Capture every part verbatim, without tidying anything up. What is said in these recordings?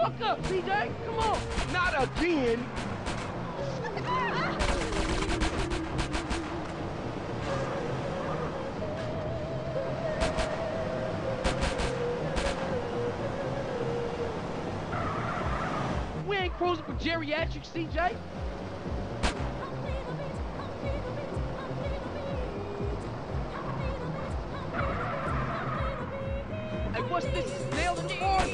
fuck up, C J. Come on. Not again. We ain't cruising for geriatric, C J. Hey, what's this? Nail in the party?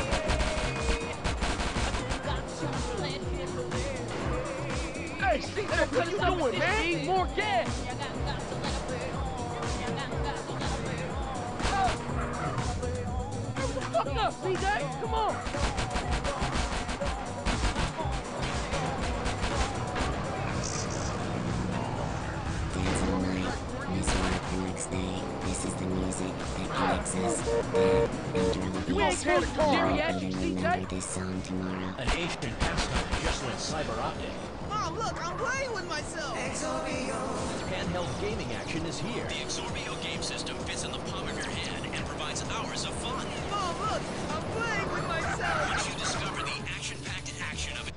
Hey, C J, what you doing, man? Need more gas. Fuck up, C J. Come on. Dance all night, miss work the next day. This is the music that connects us. Then, after all You ain't supposed to geriatric, C J. remember this song tomorrow. An ancient pastime just went cyber optic. Mom, look, I'm playing with myself! Handheld gaming action is here. The Exorbio game system fits in the palm of your hand and provides hours of fun. Mom, look, I'm playing with myself! Once you discover the action-packed action of it.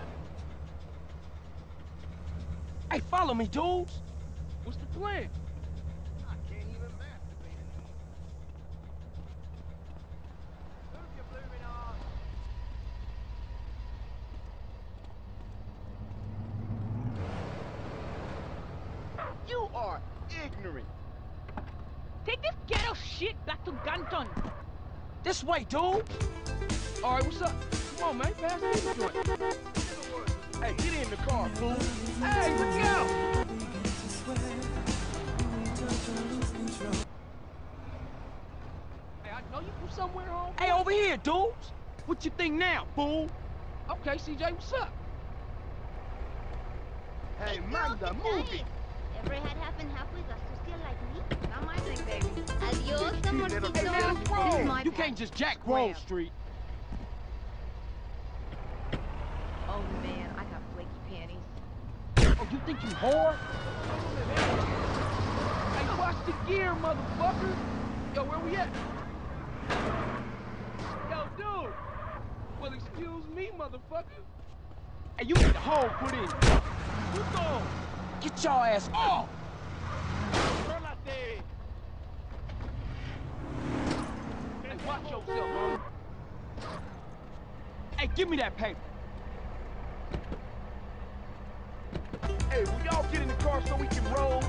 Hey, follow me, dudes. What's the plan? I can't even masturbate anymore. Move your blooming arm. You are ignorant. Take this ghetto shit back to Ganton. This way, dude. All right, what's up? Come on, man. Pass me the joint. Hey, get in the car, fool. Hey, look out. Hey, I know you from somewhere, home. Hey, over here, dudes. What you think now, fool? Okay, C J, what's up? Hey, man, the movie. Ever had half and half with a sucia like me? Not my thing, baby. Adios, amorcito. Hey, man, This bro. is my You path. can't just jack Grove Street. Oh man, I got flaky panties. Oh, you think you whore? Hey, watch the gear, motherfucker. Yo, where we at? Yo, dude. Well, excuse me, motherfucker. Hey, you need the hole put in. You go. Get your ass off. Hey, watch yourself, homie. Hey, give me that paper. Hey, will y'all get in the car so we can roll?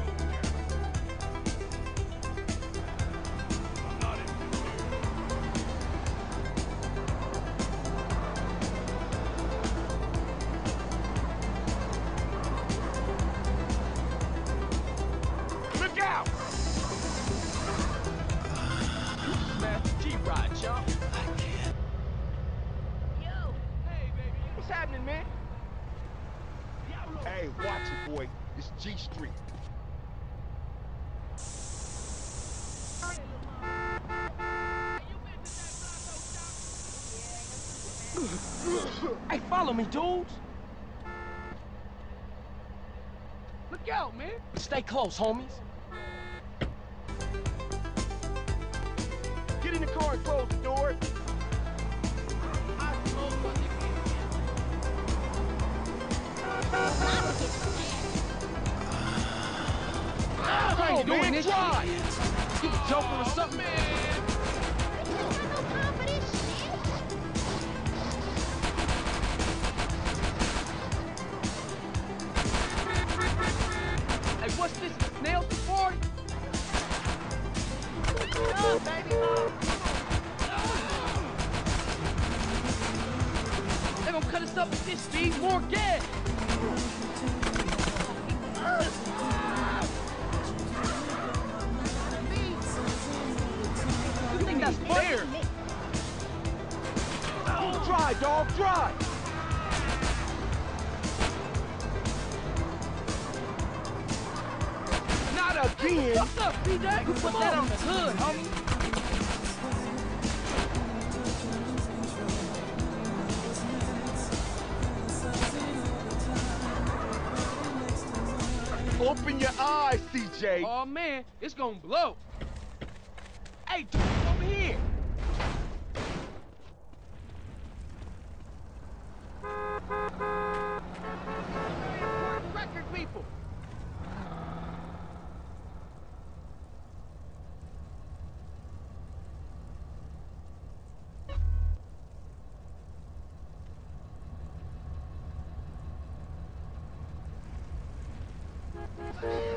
Look out! Smash the G-Rod, chump. I can't. Yo! Hey, baby. What's happening, man? Hey, watch it, boy. It's G Street. Hey, follow me, dudes. Look out, man. Stay close, homies. Get in the car and close the door. How you doing man, this drive. shit? You joking or something, man? Hey, what's this? Nails the party? Oh, baby, Mom! They gonna cut us up with this speed. More gas. You think that's fair? Drive, dog, drive. Not again. Fuck up, C J. You put that on the hood, homie. Open your eyes, C J. Oh man, it's gonna blow. Hey, dude, over here.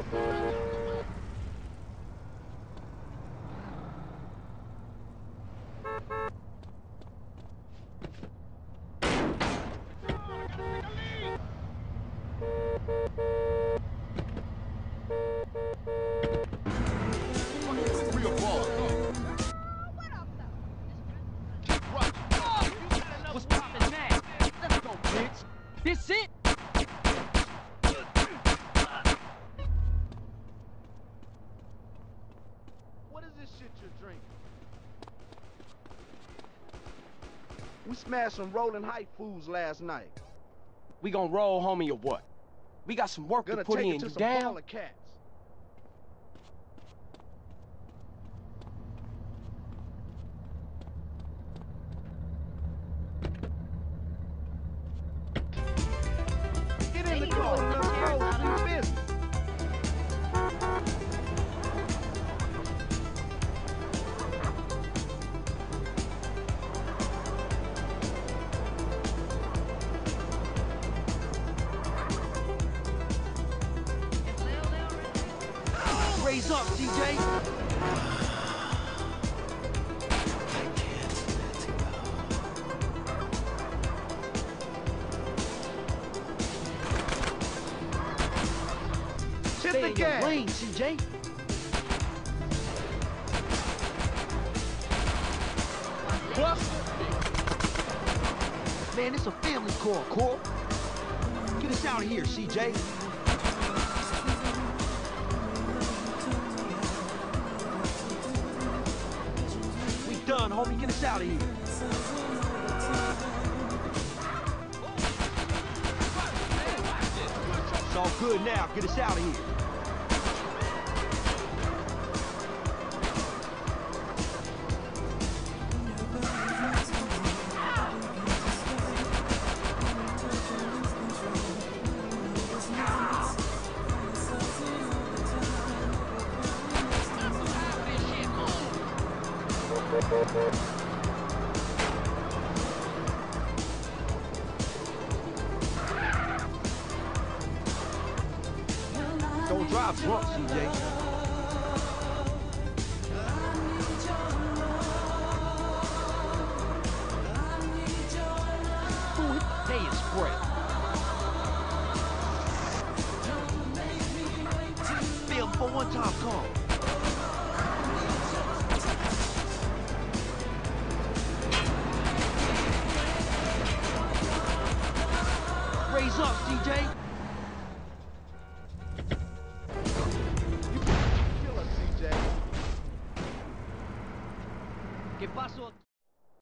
What's poppin' now? Let's go, bitch. This it? What is this shit you're drinking? We smashed some Rolling Height fools last night. We gon' roll, homie, or what? We got some work Gonna to put take in. it to You some down? baller cats. Get in the car. Let's go. Do business. Raise up, D J. Hit Stay the in your gas. lane, C J. Man, it's a family call, Cor. Get us out of here, C J. We done, homie. Get us out of here. It's all good now. Get us out of here. Don't drive drunk, C J. Ooh, hit the pay and spray. Film for one time call. Raise up, C J. Kill us, C J. ¿Qué pasó?